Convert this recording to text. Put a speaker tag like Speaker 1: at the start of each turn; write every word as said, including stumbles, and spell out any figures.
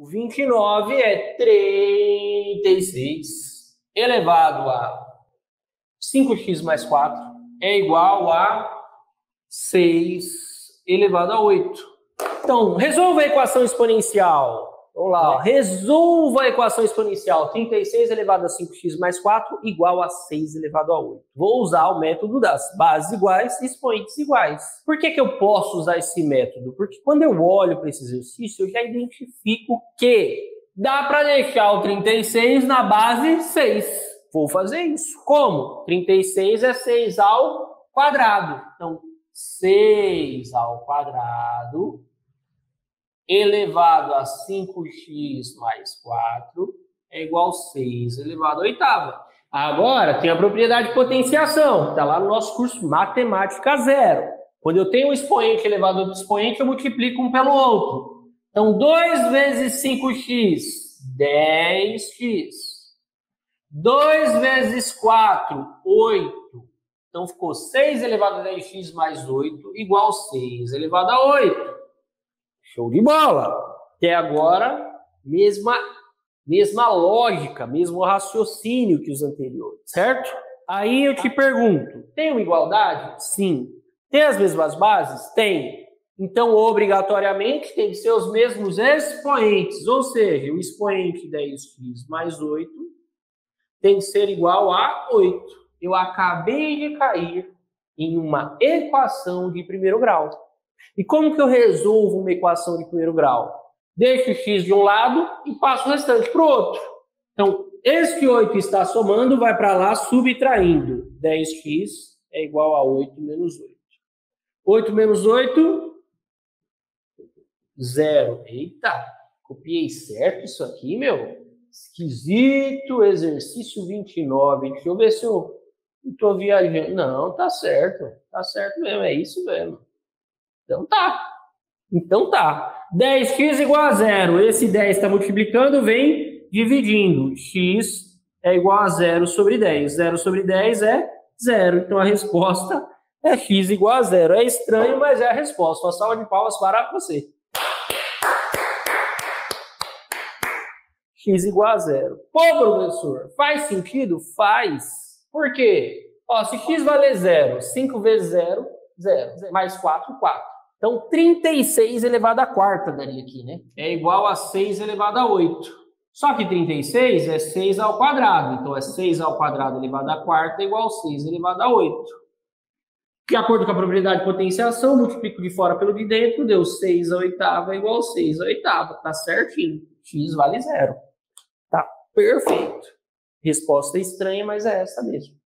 Speaker 1: O vinte e nove é trinta e seis elevado a cinco x mais quatro é igual a seis elevado a oito. Então, resolva a equação exponencial. Vamos lá, ó. Resolva a equação exponencial. trinta e seis elevado a cinco x mais quatro igual a seis elevado a oito. Vou usar o método das bases iguais e expoentes iguais. Por que que eu posso usar esse método? Porque quando eu olho para esse exercício, eu já identifico que dá para deixar o trinta e seis na base seis. Vou fazer isso. Como? trinta e seis é seis ao quadrado. Então, seis ao quadrado elevado a cinco x mais quatro é igual a seis elevado à oitava. Agora, tem a propriedade de potenciação. Está lá no nosso curso Matemática Zero. Quando eu tenho um expoente elevado a outro expoente, eu multiplico um pelo outro. Então, dois vezes cinco x, dez x. dois vezes quatro, oito. Então, ficou seis elevado a dez x mais oito igual a seis elevado a oito. Show de bola! Até agora, mesma, mesma lógica, mesmo raciocínio que os anteriores, certo? Aí eu te pergunto, tem uma igualdade? Sim. Tem as mesmas bases? Tem. Então, obrigatoriamente, tem que ser os mesmos expoentes, ou seja, o expoente dez x mais oito tem que ser igual a oito. Eu acabei de cair em uma equação de primeiro grau. E como que eu resolvo uma equação de primeiro grau? Deixo o x de um lado e passo o restante para o outro. Então, esse que oito está somando vai para lá subtraindo. dez x é igual a oito menos oito. oito menos oito, zero. Eita, copiei certo isso aqui, meu? Esquisito, exercício vinte e nove. Deixa eu ver se eu estou viajando. Não, tá certo. Tá certo mesmo, é isso mesmo. Então tá. Então tá. dez x igual a zero. Esse dez está multiplicando, vem dividindo. X é igual a zero sobre dez. zero sobre dez é zero. Então a resposta é x igual a zero. É estranho, mas é a resposta. Uma salva de palmas para você. X igual a zero. Pô, professor, faz sentido? Faz. Por quê? Ó, se x valer zero, cinco vezes zero, zero. Mais quatro, quatro. Então, trinta e seis elevado à quarta daria aqui, né? É igual a seis elevado a oito. Só que trinta e seis é seis ao quadrado. Então, é seis ao quadrado elevado à quarta igual a seis elevado a oito. De acordo com a propriedade de potenciação, multiplico de fora pelo de dentro, deu seis à oitava igual a seis à oitava. Tá certinho. X vale zero. Tá perfeito. Resposta estranha, mas é essa mesmo.